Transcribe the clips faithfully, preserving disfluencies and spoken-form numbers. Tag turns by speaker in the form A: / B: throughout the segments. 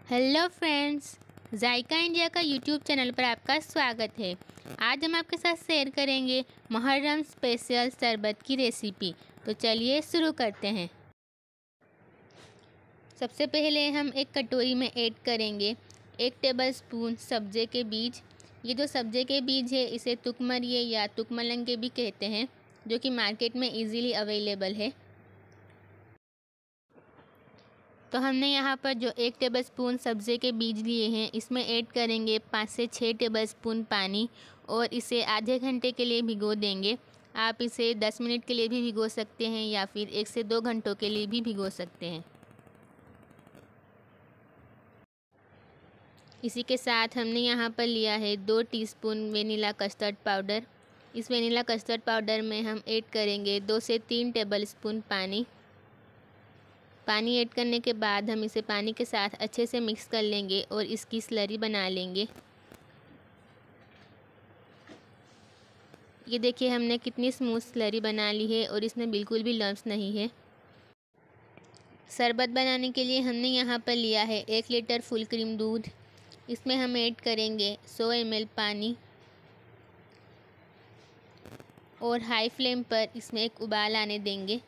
A: Hello friends, Zaika India का YouTube channel पर आपका स्वागत है। आज हम आपके साथ शेयर करेंगे मुहर्रम स्पेशल शरबत की रेसिपी। तो चलिए शुरू करते हैं। सबसे पहले हम एक कटोरी में ऐड करेंगे एक टेबलस्पून सब्जे के बीज। ये जो सब्जे के बीज है इसे तुकमरिए या तुकमलंगे भी कहते हैं, जो कि मार्केट में इजीली अवेलेबल है। तो हमने यहाँ पर जो एक टेबलस्पून सब्ज़े के बीज लिए हैं इसमें ऐड करेंगे पाँच से छः टेबलस्पून पानी और इसे आधे घंटे के लिए भिगो देंगे। आप इसे दस मिनट के लिए भी भिगो सकते हैं या फिर एक से दो घंटों के लिए भी भिगो सकते हैं। इसी के साथ हमने यहाँ पर लिया है दो टीस्पून वेनिला कस्टर्ड पाउडर। इस वेनिला कस्टर्ड पाउडर में हम ऐड करेंगे दो से तीन टेबलस्पून पानी। पानी ऐड करने के बाद हम इसे पानी के साथ अच्छे से मिक्स कर लेंगे और इसकी स्लरी बना लेंगे। ये देखिए हमने कितनी स्मूथ स्लरी बना ली है और इसमें बिल्कुल भी लम्स नहीं है। शरबत बनाने के लिए हमने यहाँ पर लिया है एक लीटर फुल क्रीम दूध। इसमें हम ऐड करेंगे सौ एम एल पानी और हाई फ्लेम पर इसमें एक उबाल आने देंगे।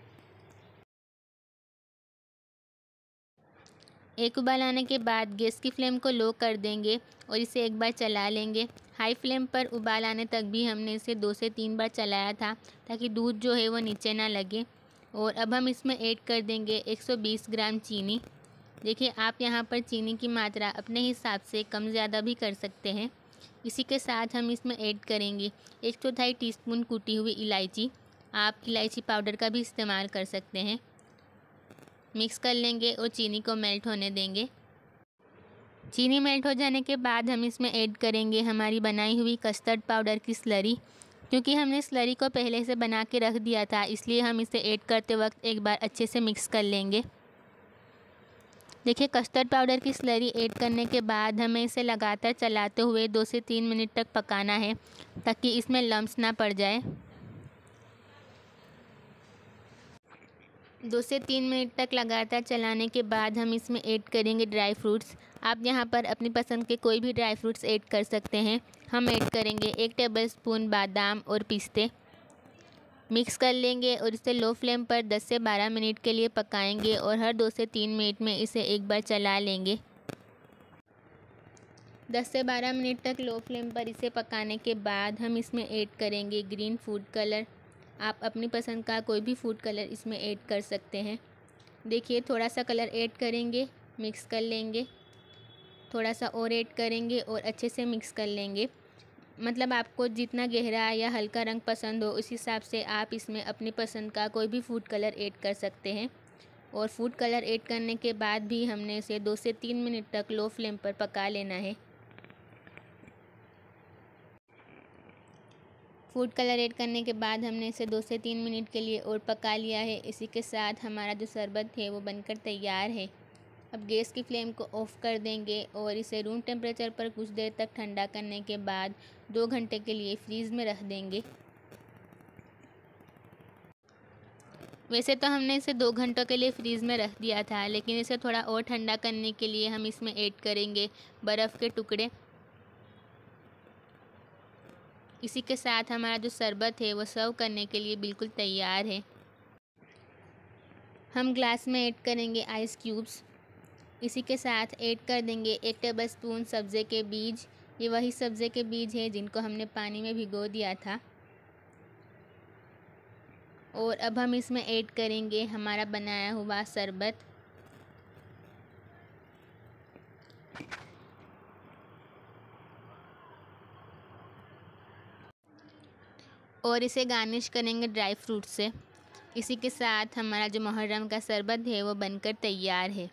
A: एक उबाल आने के बाद गैस की फ्लेम को लो कर देंगे और इसे एक बार चला लेंगे। हाई फ्लेम पर उबाल आने तक भी हमने इसे दो से तीन बार चलाया था ताकि दूध जो है वो नीचे ना लगे। और अब हम इसमें ऐड कर देंगे एक सौ बीस ग्राम चीनी। देखिए आप यहाँ पर चीनी की मात्रा अपने हिसाब से कम ज़्यादा भी कर सकते हैं। इसी के साथ हम इसमें ऐड करेंगे एक चौथाई टीस्पून कुटी हुई इलायची। आप इलायची पाउडर का भी इस्तेमाल कर सकते हैं। मिक्स कर लेंगे और चीनी को मेल्ट होने देंगे। चीनी मेल्ट हो जाने के बाद हम इसमें ऐड करेंगे हमारी बनाई हुई कस्टर्ड पाउडर की स्लरी। क्योंकि हमने स्लरी को पहले से बना के रख दिया था इसलिए हम इसे ऐड करते वक्त एक बार अच्छे से मिक्स कर लेंगे। देखिए कस्टर्ड पाउडर की स्लरी ऐड करने के बाद हमें इसे लगातार चलाते हुए दो से तीन मिनट तक पकाना है ताकि इसमें लम्स ना पड़ जाए। दो से तीन मिनट तक लगातार चलाने के बाद हम इसमें ऐड करेंगे ड्राई फ्रूट्स। आप यहाँ पर अपनी पसंद के कोई भी ड्राई फ्रूट्स ऐड कर सकते हैं। हम ऐड करेंगे एक टेबलस्पून बादाम और पिस्ते। मिक्स कर लेंगे और इसे लो फ्लेम पर दस से बारह मिनट के लिए पकाएंगे और हर दो से तीन मिनट में इसे एक बार चला लेंगे। दस से बारह मिनट तक लो फ्लेम पर इसे पकाने के बाद हम इसमें ऐड करेंगे ग्रीन फूड कलर। आप अपनी पसंद का कोई भी फूड कलर इसमें ऐड कर सकते हैं। देखिए थोड़ा सा कलर ऐड करेंगे, मिक्स कर लेंगे, थोड़ा सा और ऐड करेंगे और अच्छे से मिक्स कर लेंगे। मतलब आपको जितना गहरा या हल्का रंग पसंद हो उस हिसाब से आप इसमें अपनी पसंद का कोई भी फूड कलर ऐड कर सकते हैं। और फूड कलर ऐड करने के बाद भी हमने इसे दो से तीन मिनट तक लो फ्लेम पर पका लेना है। फूड कलर ऐड करने के बाद हमने इसे दो से तीन मिनट के लिए और पका लिया है। इसी के साथ हमारा जो शरबत है वो बनकर तैयार है। अब गैस की फ्लेम को ऑफ़ कर देंगे और इसे रूम टेम्परेचर पर कुछ देर तक ठंडा करने के बाद दो घंटे के लिए फ्रीज़ में रख देंगे। वैसे तो हमने इसे दो घंटों के लिए फ्रीज़ में रख दिया था, लेकिन इसे थोड़ा और ठंडा करने के लिए हम इसमें ऐड करेंगे बर्फ़ के टुकड़े। इसी के साथ हमारा जो शरबत है वो सर्व करने के लिए बिल्कुल तैयार है। हम ग्लास में ऐड करेंगे आइस क्यूब्स। इसी के साथ ऐड कर देंगे एक टेबलस्पून सब्ज़े के बीज। ये वही सब्ज़े के बीज हैं जिनको हमने पानी में भिगो दिया था। और अब हम इसमें ऐड करेंगे हमारा बनाया हुआ शरबत। और इसे गार्निश करेंगे ड्राई फ्रूट से। इसी के साथ हमारा जो मुहर्रम का शरबत है वो बनकर तैयार है।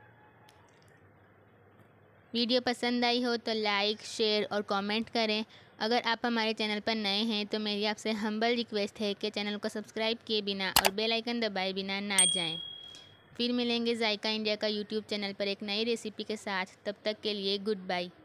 A: वीडियो पसंद आई हो तो लाइक, शेयर और कमेंट करें। अगर आप हमारे चैनल पर नए हैं तो मेरी आपसे हम्बल रिक्वेस्ट है कि चैनल को सब्सक्राइब किए बिना और बेल आइकन दबाए बिना ना जाएं। फिर मिलेंगे जायका इंडिया का यूट्यूब चैनल पर एक नई रेसिपी के साथ। तब तक के लिए गुड बाय।